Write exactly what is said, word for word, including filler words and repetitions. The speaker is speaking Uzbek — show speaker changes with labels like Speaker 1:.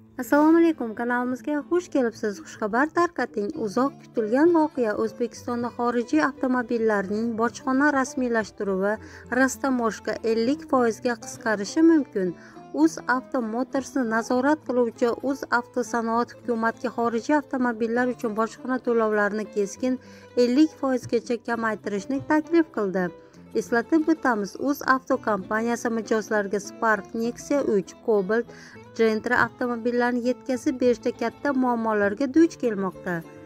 Speaker 1: Assalomu alaykum, kanalimizga xush kelibsiz. Xushxabar tarqating. Uzoq kutilgan voqea: O'zbekistonda xorijiy avtomobillarning bojxona rasmiylashtiruvi Rostomoshka ellik foizga qisqarishi mumkin. UzAuto Motors'ni nazorat qiluvchi UzAvtosanoat hukumatga xorijiy avtomobillar uchun bojxona to'lovlarini keskin ellik foizgacha kamaytirishni taklif qildi. Eslatib o'tamiz, UzAuto kompaniyasi mijozlarga Spark, Nexia uch, Cobalt, Gentra avtomobillarini yetkazib berishda katta muammolarga duch kelmoqda.